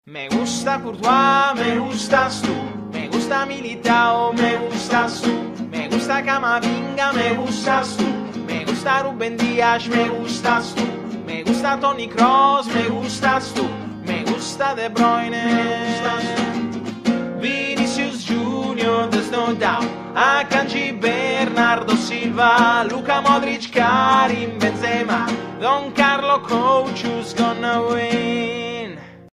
Me gusta Courtois, me gustas tú. Me gusta Militao, me gustas tú. Me gusta Camavinga, me gustas tú. Me gusta Rubén Díaz, me gustas tú. Me gusta Toni Kroos, me gustas tú. Me gusta De Bruyne, Vinicius Junior, there's no doubt. Akanji, Bernardo Silva, Luka Modric, Karim Benzema, Don Carlo Coach, who's gonna win?